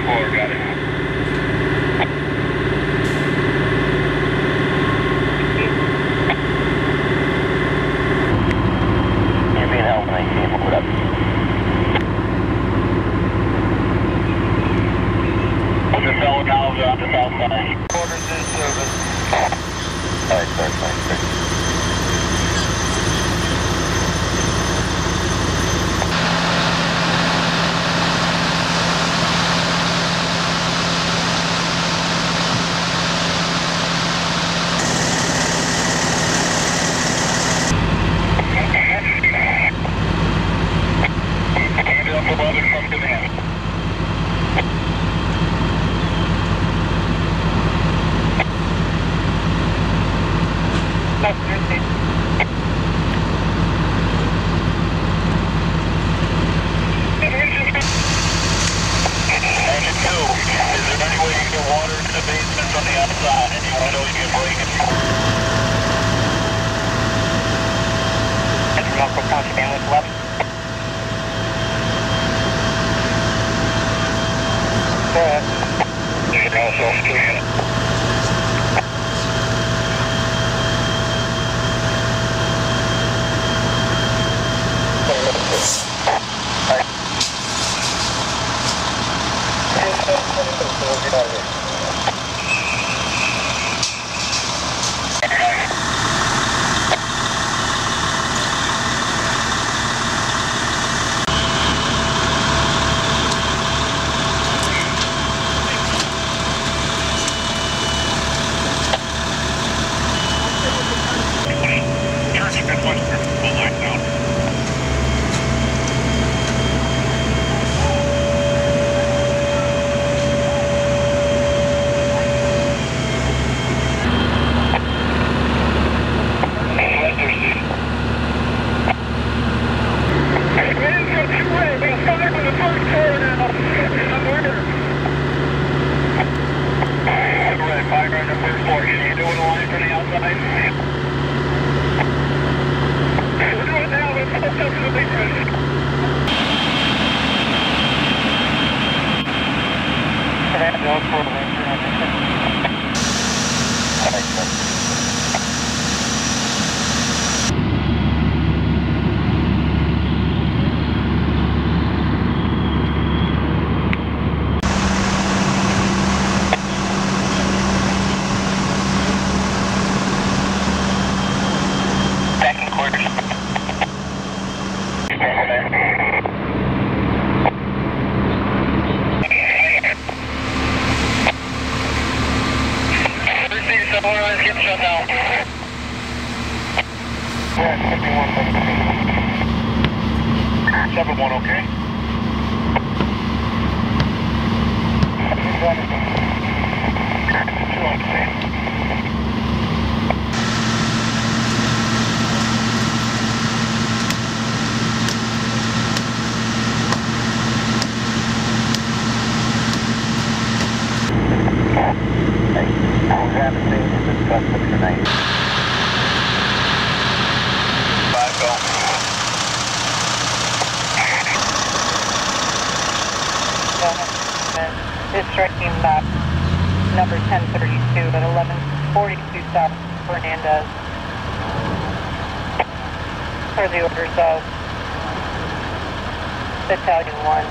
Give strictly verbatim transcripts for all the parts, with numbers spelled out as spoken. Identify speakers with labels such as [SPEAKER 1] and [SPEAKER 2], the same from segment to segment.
[SPEAKER 1] four, got it. You're being held when I see him. Hold up. The fellow valves are on the south side. Quarters in service. Alright, sorry, sorry, sorry.
[SPEAKER 2] Striking map number ten thirty-two at eleven forty-two South Fernandez. Per the orders of Battalion one.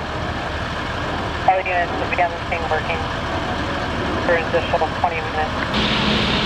[SPEAKER 2] All units will begin the scene working for an additional twenty minutes.